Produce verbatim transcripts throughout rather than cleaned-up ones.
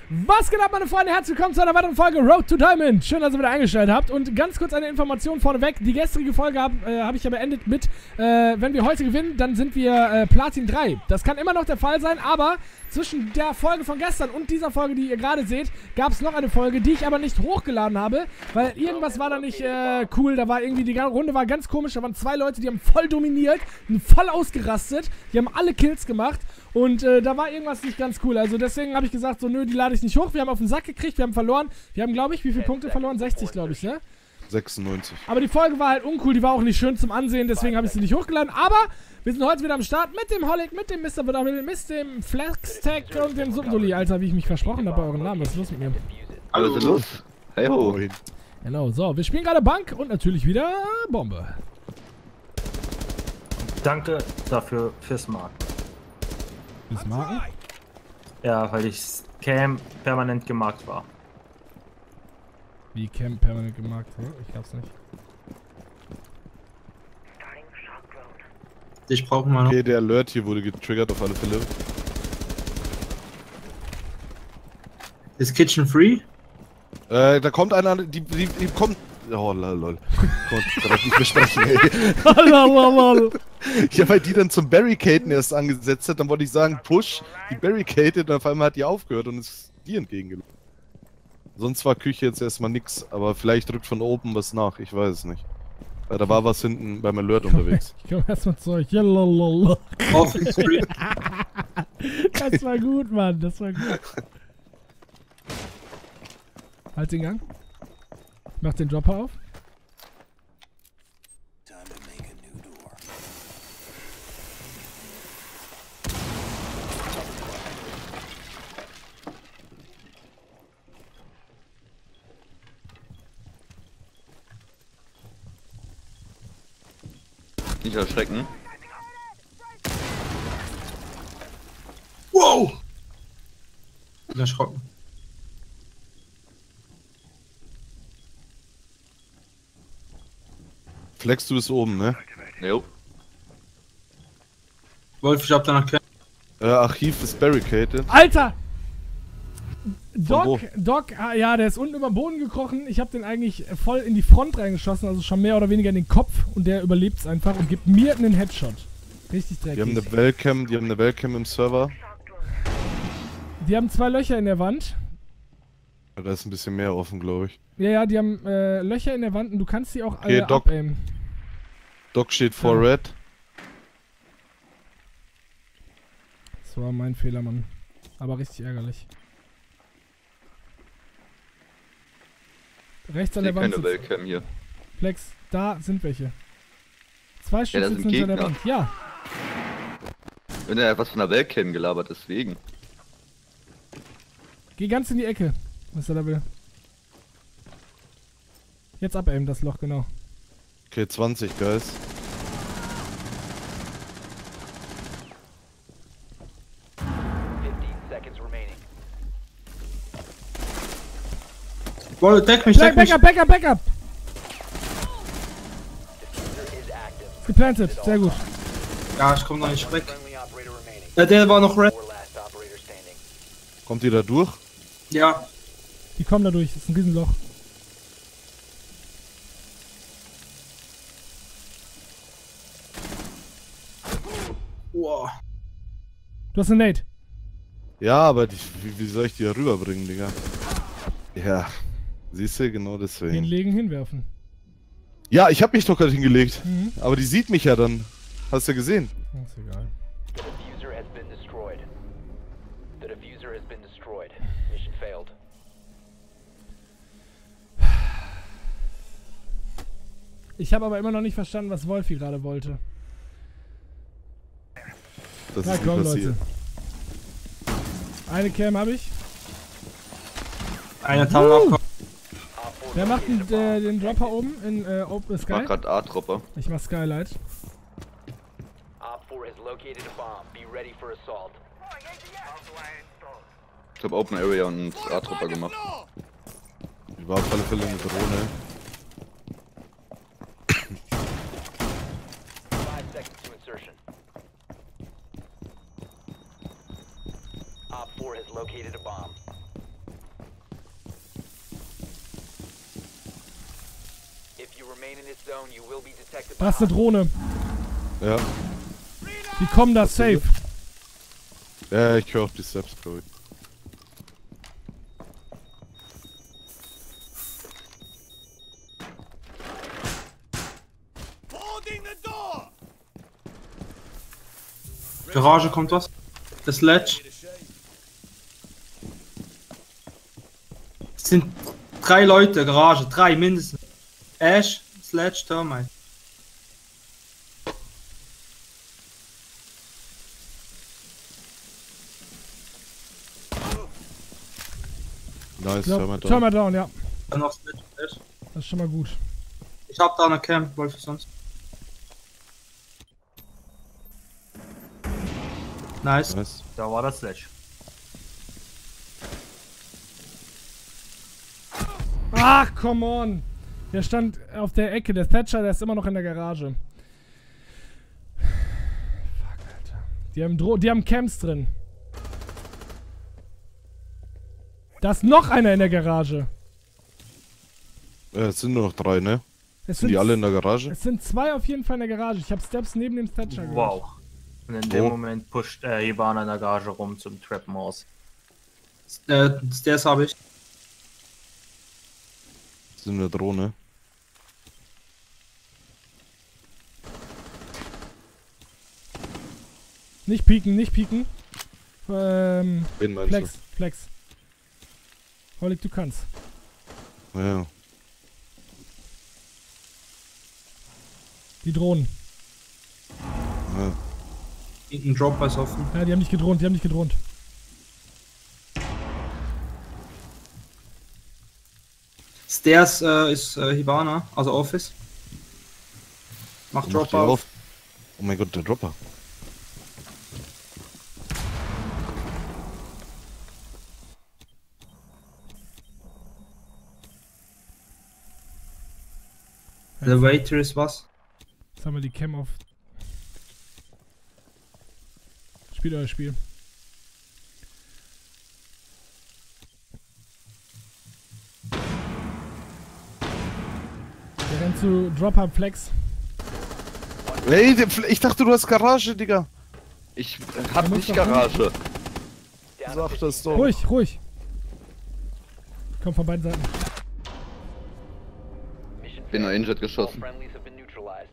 Was geht ab, meine Freunde? Herzlich willkommen zu einer weiteren Folge Road to Diamond. Schön, dass ihr wieder eingeschaltet habt. Und ganz kurz eine Information vorneweg. Die gestrige Folge habe äh, hab ich ja beendet mit, äh, wenn wir heute gewinnen, dann sind wir äh, Platin drei. Das kann immer noch der Fall sein, aber zwischen der Folge von gestern und dieser Folge, die ihr gerade seht, gab es noch eine Folge, die ich aber nicht hochgeladen habe, weil irgendwas war da nicht äh, cool. Da war irgendwie, die Runde war ganz komisch. Da waren zwei Leute, die haben voll dominiert, voll ausgerastet. Die haben alle Kills gemacht. Und äh, da war irgendwas nicht ganz cool. Also deswegen habe ich gesagt, so nö, die lade ich nicht hoch. Wir haben auf den Sack gekriegt, wir haben verloren. Wir haben, glaube ich, wie viele Punkte verloren? sechzig, glaube ich, ne? sechsundneunzig. Aber die Folge war halt uncool, die war auch nicht schön zum Ansehen, deswegen habe ich sie nicht hochgeladen. Aber wir sind heute wieder am Start mit dem Holic, mit dem Mister Woodaville, mit dem Flextech und dem Subdoli. Alter, wie ich mich versprochen habe bei euren Namen. Was ist los mit mir? Alles ist los. Hey ho. Genau, so, wir spielen gerade Bank und natürlich wieder Bombe. Danke dafür fürs Marken. Fürs Marken? Ja, weil ich Cam permanent gemarkt war. Wie Cam permanent gemarkt wurde? Ich hab's nicht. Ich brauche mal noch. Okay, der Alert hier wurde getriggert auf alle Fälle. Ist Kitchen free? Äh, da kommt einer, die, die, die kommt... Oh, lol, lol. Konnte direkt nicht besprechen, ey. Ja, weil die dann zum Barricaden erst angesetzt hat, dann wollte ich sagen, push, die Barricaded, und auf einmal hat die aufgehört und ist die entgegengelaufen. Sonst war Küche jetzt erstmal nix, aber vielleicht drückt von oben was nach, ich weiß es nicht. Weil da war was hinten beim Alert unterwegs. Ich komm erstmal zu euch. Jalalala. Das war gut, Mann, das war gut. Halt den Gang. Mach den Dropper auf. Nicht erschrecken. Wow! Bin erschrocken. Flex, du bist oben, ne? Jo. Wolf, ich hab danach kein... Äh, Archiv ist barricaded. Alter! Doc, wo? Doc, ah, ja, der ist unten über den Boden gekrochen. Ich habe den eigentlich voll in die Front reingeschossen, also schon mehr oder weniger in den Kopf. Und der überlebt es einfach und gibt mir einen Headshot. Richtig dreckig. Die haben eine Wellcam, die haben eine Wellcam im Server. Die haben zwei Löcher in der Wand. Da ist ein bisschen mehr offen, glaube ich. Ja, ja, die haben äh, Löcher in der Wand und du kannst die auch Okay, alle Doc. abaimen. Doc steht vor Ja. Red. Das war mein Fehler, Mann. Aber richtig ärgerlich. Rechts an Ich der sehe Wand keine sitzt- Wellcam hier. Flex, da sind welche. Zwei Stück da sitzen sind hinter der Gegner. Wand. Ja, Wenn er etwas von der Wellcam gelabert, deswegen. geh ganz in die Ecke, was er da will. Jetzt abaimen, das Loch, genau. Okay, zwanzig, Guys. Wolf, deck mich, Back, deck mich! Backup, Backup, Backup! Geplantet, sehr gut. Ja, ich komm noch nicht weg. Ja, der war noch red. Kommt ihr da durch? Ja. Die kommen da durch, das ist ein Riesenloch. Wow. Du hast einen Nate. Ja, aber die, wie, wie soll ich die da rüberbringen, Digga? Ja, siehst du, genau deswegen. Hinlegen, hinwerfen. Ja, ich hab mich doch gerade hingelegt. Mhm. Aber die sieht mich ja dann. Hast du ja gesehen? Das ist egal. The diffuser has been destroyed. The diffuser has been destroyed. Mission failed. Ich habe aber immer noch nicht verstanden, was Wolfi gerade wollte. Das Na ist nicht komm, passiert. Leute. Eine Cam habe ich. Einer Tower uh. Wer macht den, äh, den Dropper oben in äh, Open Ich mach Sky? grad A-Dropper. Ich mach Skylight. Op four has located a bomb. Be ready for assault. Ich hab Open Area und A-Dropper gemacht. Ich war auf alle Fälle eine Drohne. Five seconds to insertion. Op four has located a bomb. remain in this zone, you will be detected by Da ist eine Drohne. Ja. Die kommen da safe. Ja, ich höre auch die Steps, glaube ich. Garage kommt was. Das Ledge. Es sind drei Leute, Garage, drei mindestens. Ash, Sledge, Termite. Nice, Ja, hör mal da. turn mal down, ja. Dann noch Sledge, Ash. Das ist schon mal gut. Ich hab da eine Cam, Wolf sonst. Nice. Nice. Da war das Sledge. Ach, come on. Der stand auf der Ecke. Der Thatcher, der ist immer noch in der Garage. Fuck, Alter. Die haben, Dro die haben Camps drin. Da ist noch einer in der Garage. Ja, es sind nur noch drei, ne? Es Sind die alle in der Garage? Es sind zwei auf jeden Fall in der Garage. Ich habe Steps neben dem Thatcher gehört. Wow. Und in dem Wo? Moment pusht äh, Hibana in der Garage rum zum Treppenhaus. Äh, Stairs habe ich. Das sind eine Drohne. Nicht pieken, nicht pieken. Ähm, Wen meinst Flex, Flex. Holik, du kannst. du? Ja. Die Drohnen. ja. Ein Drop ist offen. Ja, die haben nicht gedroht, die haben nicht gedroht. Stairs äh, ist äh, Hibana, also Office. Macht Mach Drop die auf. auf. Oh mein Gott, der Dropper. Der Waiter ist was? Jetzt haben wir die Cam auf. Spielt euer Spiel. Der rennt zu Drop-Up Flex. Ey, der Fl- ich dachte, du hast Garage, Digga. Ich hab Du musst nicht doch Garage. Down to Sag fifteen das doch. Ruhig, ruhig. Kommt von beiden Seiten. Mission Bin nur failed. injured All geschossen. friendlies have been neutralized.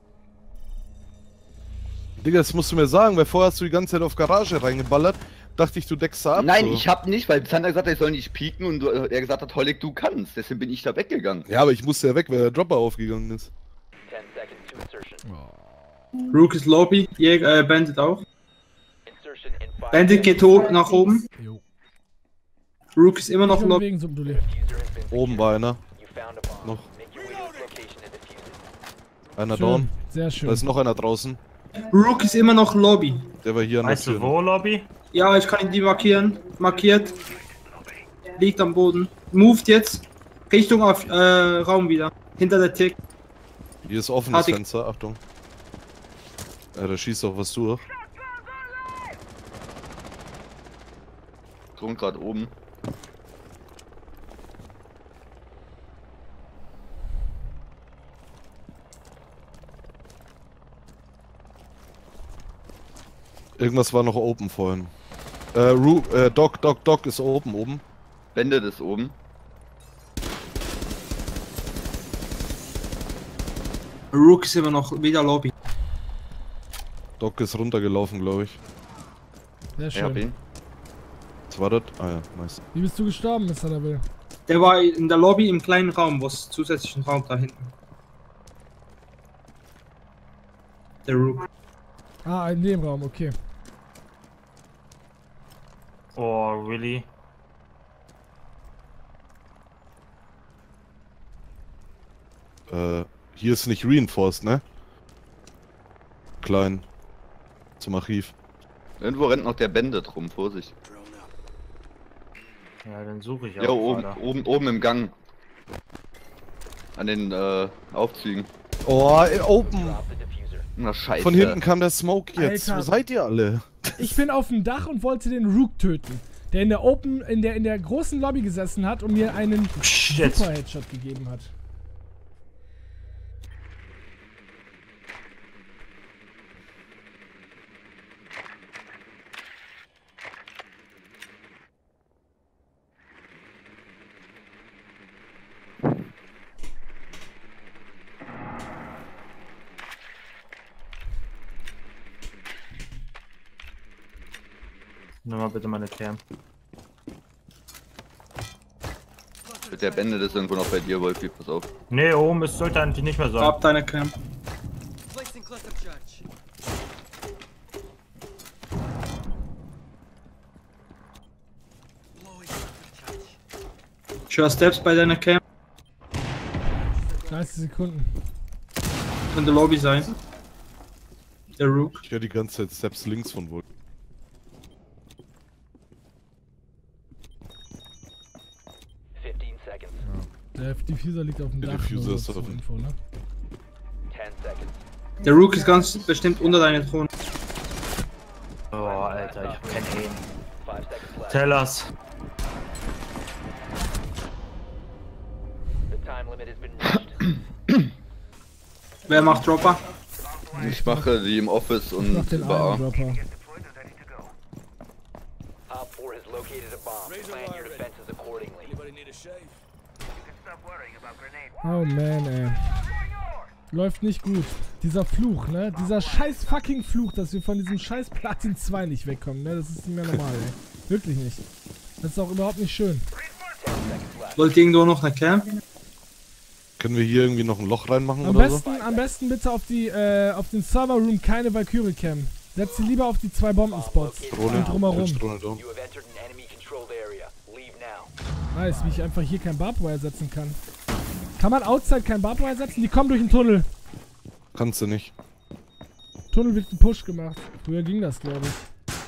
Digga, das musst du mir sagen, weil vorher hast du die ganze Zeit auf Garage reingeballert. Dachte ich, du deckst da ab. Nein, so. ich hab nicht, weil Zander gesagt hat, ich soll nicht pieken und du- er gesagt hat, Holik, du kannst. Deswegen bin ich da weggegangen. Ja, aber ich musste ja weg, weil der Dropper aufgegangen ist. Ten seconds to insertion. Rook ist Lobby, Jäger, äh, Bandit auch. Insertion in five Bandit geht hoch nach oben. Jo. Rook ist immer noch Nicht Lobby. bewegen, Subdulli. Diffuser has been Oben secured. war einer. You found a bomb. Noch. Make your way to its location and defuse it. Einer Schön. down. Sehr schön. Da ist noch einer draußen. Rook ist immer noch Lobby. Der war hier an der Weißt du Tür. wo, Lobby? Ja, ich kann ihn die markieren. Markiert. Liegt am Boden. Moved jetzt. Richtung auf äh, Raum wieder. Hinter der Tick. Hier ist offen das Hartig. Fenster, Achtung. Ja, da schießt auch was durch. Kommt gerade oben. Irgendwas war noch open vorhin. Äh, Ru äh, Doc, Doc, Doc ist open, oben. Bandit ist oben. Rook ist immer noch wieder Lobby. Doc ist runtergelaufen, glaube ich. Sehr Ich hab schön. ihn. Was war das? Ah ja, nice. Wie bist du gestorben, Mister Devil? Der war in der Lobby im kleinen Raum, was zusätzlichen Raum da hinten. Der Rook. Ah, in dem Raum, okay. Oh, really? Äh, hier ist nicht reinforced, ne? Klein. Zum Archiv. Irgendwo rennt noch der Bandit rum, Vorsicht. Ja, dann suche ich Ja, auch oben, gerade. oben, oben im Gang. An den äh, Aufzügen. Oh, äh, open. Drop the diffuser. Na scheiße. Von hinten kam der Smoke jetzt. Alter. Wo seid ihr alle? Ich bin auf dem Dach und wollte den Rook töten, der in der Open, in der in der großen Lobby gesessen hat und mir einen Shit. Super Headshot gegeben hat. Nimm mal bitte meine Cam. Der Bandit ist irgendwo noch bei dir, Wolfi, pass auf. Ne, oben ist, sollte eigentlich nicht mehr sein. Hab deine Cam. Ich höre Steps bei deiner Cam. dreißig Sekunden. In der Lobby sein. Der Rook. Ich höre die ganze Zeit Steps links von Wolf. fifteen seconds. Der Diffuser liegt auf dem Der Dach. Diffuser nur ist zur auf dem- Info, ne? ten seconds. Der Rook ist ganz bestimmt unter deiner Thron. Oh, Alter, ich hab kein Aim. five seconds left. Tell us. The time limit has been reached. Wer macht Dropper? Ich mache die im Office Ich mach und den über A. einen Dropper. Op four has located a bomb. Plan your defenses accordingly. Oh man, ey. Läuft nicht gut. Dieser Fluch, ne? Dieser scheiß fucking Fluch, dass wir von diesem scheiß Platin zwei nicht wegkommen, ne? Das ist nicht mehr normal, ey. Wirklich nicht. Das ist auch überhaupt nicht schön. Wollt ihr irgendwo noch eine Cam? Können wir hier irgendwie noch ein Loch reinmachen Am oder besten, am besten bitte auf die, äh, auf den Server-Room keine Valkyrie Cam. Setz sie lieber auf die zwei Bombenspots. so? Drohne, Und drumherum. Drohne down. You have entered an enemy controlled area. Leave now. Nice, wie ich einfach hier kein Barbwire setzen kann. Kann man outside kein Barbwire setzen? Die kommen durch den Tunnel. Kannst du nicht. Tunnel wird ein Push gemacht. Früher ging das, glaube ich.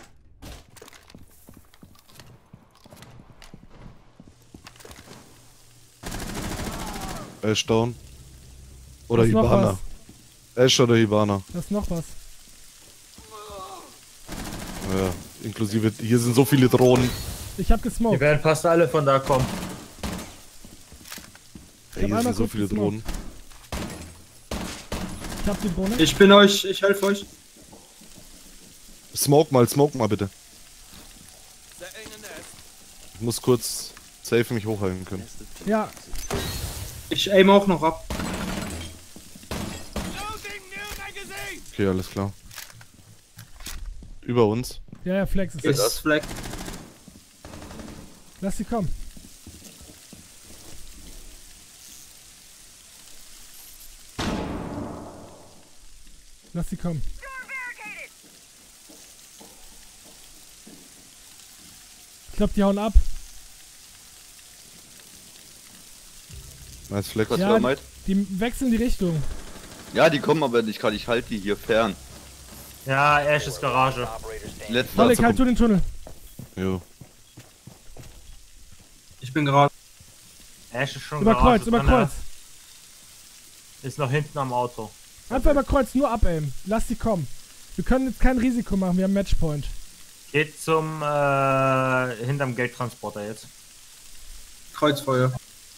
Ash down. Oder Da ist noch Hibana. Ash oder Hibana. Da ist noch was. Ja, inklusive, hier sind so viele Drohnen. Ich hab Die gesmoked. werden fast alle von da kommen. Ey, hier einmal sind so kurz viele gesmoked. Drohnen. Ich hab die Drohne. Ich bin euch, ich helfe euch. Smoke mal, smoke mal bitte. Ich muss kurz safe mich hochhalten können. Ja, Ich aim auch noch ab. Okay, alles klar. Über uns. ja, ja, Flex ist Ist das. das Fleck. Lass sie kommen. Lass sie kommen. Ich glaube, die hauen ab. Nice Flex. Was Ja, ja, meint? Die wechseln die Richtung. Ja, die kommen aber nicht gerade. Ich halte die hier fern. Ja, Ashes Garage. Operator standing. Letzter. Oleg, halt du den Tunnel. Jo. Ich bin gerade. Ash ist schon Über Garage Kreuz, über drin, Kreuz. ja. Ist noch hinten am Auto. Einfach über Kreuz, nur abaimen. Lass sie kommen. Wir können jetzt kein Risiko machen, wir haben Matchpoint. Geht zum, äh, hinterm Geldtransporter jetzt. Kreuzfeuer.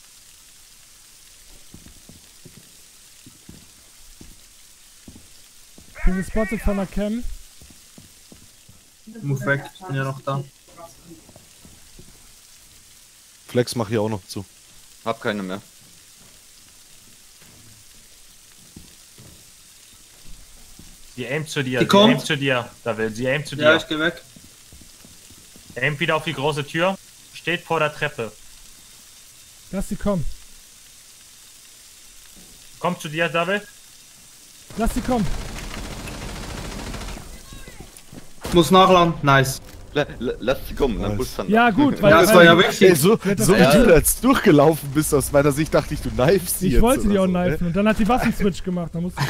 Ich bin gespottet von der Cam. Move weg. Ich bin ja noch da. Flex mach hier auch noch zu. Hab keine mehr. Sie aimt zu dir, Die sie kommt. aimt zu dir. Da will sie aimt zu Ja, dir. ich geh weg. Aimt wieder auf die große Tür. Steht vor der Treppe. Lass sie kommen. Kommt zu dir, Double. Lass sie kommen. Muss nachladen. Nice. La, la, lass sie kommen, dann Nice. Bus dann. Ja, gut, weil, Ja, das weil war ja Ey, wichtig. so, Ja, das so wie war- du da jetzt durchgelaufen bist, aus meiner Sicht dachte ich, du knifest sie ich jetzt wollte die oder auch so, ne? knifen und dann hat die Waffenswitch gemacht. Da musste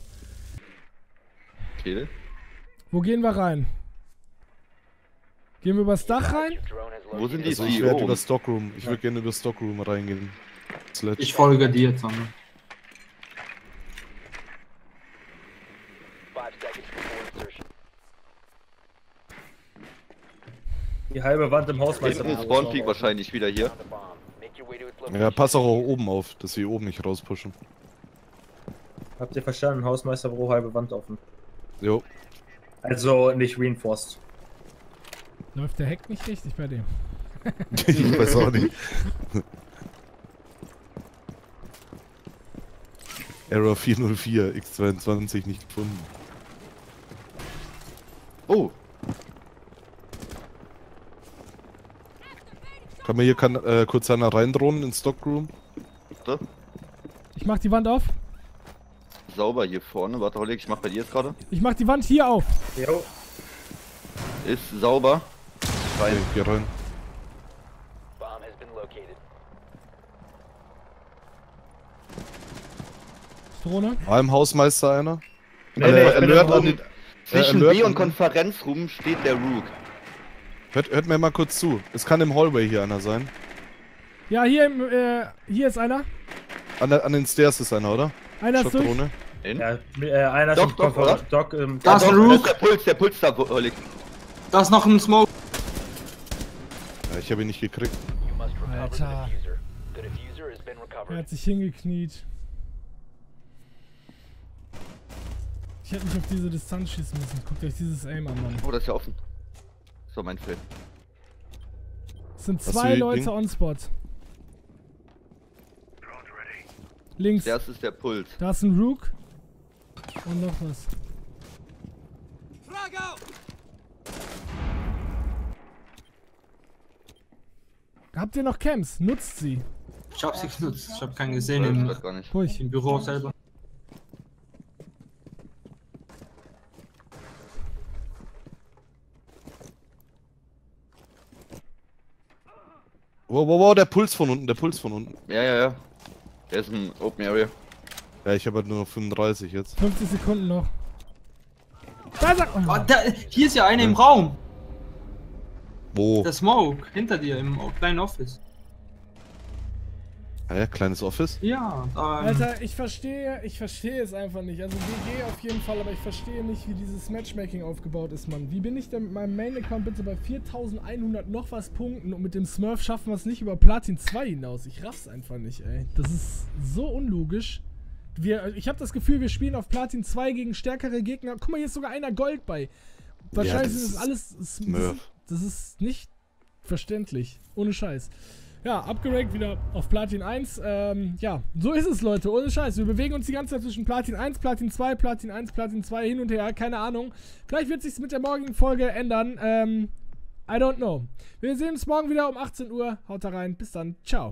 Okay. Wo gehen wir rein? Gehen wir übers Dach rein? Your drone has Wo sind located die Also a ich C E werde O? über Stockroom. Ich würde gerne über Stockroom reingehen. Sledge. Ich folge dir jetzt an. five seconds before insertion. Die halbe Wand im Haus. Hinten Spawn Peak wahrscheinlich wieder hier. Found a bomb. Make your way to its Ja, location. pass auch oben auf, dass wir oben nicht rauspushen. Habt ihr verstanden? Hausmeisterbüro, halbe Wand offen. Jo. Also nicht reinforced. Läuft der Hack nicht richtig bei dem? Ich weiß auch nicht. Error vier null vier, x zweiundzwanzig nicht gefunden. Oh, Kann mir hier kann, äh, kurz einer reindrohen ins Stockroom? So, Ich mach die Wand auf. sauber hier vorne. Warte, Hollig, ich mach bei dir jetzt gerade. Ich mach die Wand hier auf. Jo. Ist sauber. Rein. Okay, geh rein. Bomb has been located. Drohne. War im Hausmeister einer? Nee, Äh, nee, ich bin Alert im an Raum. den, Zwischen Alert B und an- Konferenzroom steht der Rook. hört, hört mir mal kurz zu. Es kann im Hallway hier einer sein. Ja, hier, im, äh, hier ist einer. An, der, an den Stairs ist einer, oder? Einer ist durch. Schockdrohne. In? Ja, äh, einer Doc, ist Doc, im oder? Doc, ähm, Da ist Doch, ein das Rook. ist der Puls, der Puls da, Hollig. Da ist noch ein Smoke. Ja, ich habe ihn nicht gekriegt. You must recover Alter. the diffuser. The diffuser has been Er recovered. hat sich hingekniet. Ich hätte nicht auf diese Distanz schießen müssen. Guckt euch dieses Aim an, Mann. Oh, das ist ja offen. So, mein Fail. Es sind Hast du zwei die Leute Ding? on Spot. Links. Das ist der Puls. Da ist ein Rook. Und noch was. Habt ihr noch Camps? Nutzt sie. Ich hab sie genutzt. Ich hab keinen gesehen Ich im, weiß gar nicht. Ruhig. im Büro selber. Wow, wow, wow, der Puls von unten, der Puls von unten. Ja, ja, ja. Der ist ein Open Area. Ja, ich habe halt nur noch fünfunddreißig jetzt. fünfzig Sekunden noch. Da ist er! Oh, Oh. da, hier ist ja einer im Raum. Wo? Der Smoke. Hinter dir im kleinen Office. Hä, kleines Office? Ja. Ähm, Alter, ich verstehe, ich verstehe es einfach nicht. Also W G auf jeden Fall, aber ich verstehe nicht, wie dieses Matchmaking aufgebaut ist, Mann. Wie bin ich denn mit meinem Main-Account bitte bei viertausendeinhundert noch was Punkten und mit dem Smurf schaffen wir es nicht über Platin zwei hinaus? Ich raff's einfach nicht, ey. Das ist so unlogisch. Wir, ich habe das Gefühl, wir spielen auf Platin zwei gegen stärkere Gegner. Guck mal, hier ist sogar einer Gold bei. Wahrscheinlich das ist das ist alles... Das, Smurf. das ist nicht verständlich. Ohne Scheiß. Ja, abgerankt wieder auf Platin eins. Ähm, ja, so ist es, Leute. Ohne Scheiß. Wir bewegen uns die ganze Zeit zwischen Platin eins, Platin zwei, Platin eins, Platin zwei hin und her. Keine Ahnung. Vielleicht wird sich's mit der morgigen Folge ändern. Ähm, I don't know. Wir sehen uns morgen wieder um achtzehn Uhr. Haut da rein. Bis dann. Ciao.